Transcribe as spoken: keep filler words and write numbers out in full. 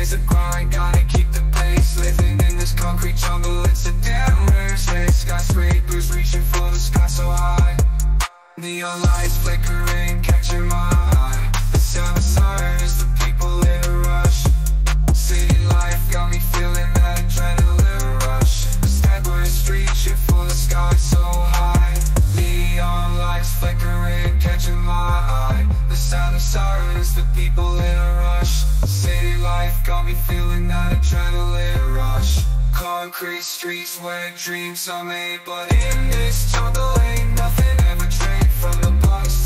It's a grind, gotta keep the pace. Living in this concrete jungle, it's a damn rare state. Skyscrapers reaching for the sky so high. Neon lights flickering, catching my eye. The sound of sirens, the people in a rush. City life got me feeling that adrenaline rush. The steadwest reaching for the sky so high. Neon lights flickering, catching my eye. The sound of sirens, the people in a rush. City life got me feeling that adrenaline rush. Concrete streets where dreams are made, but in this jungle ain't nothing ever trained. From the blocks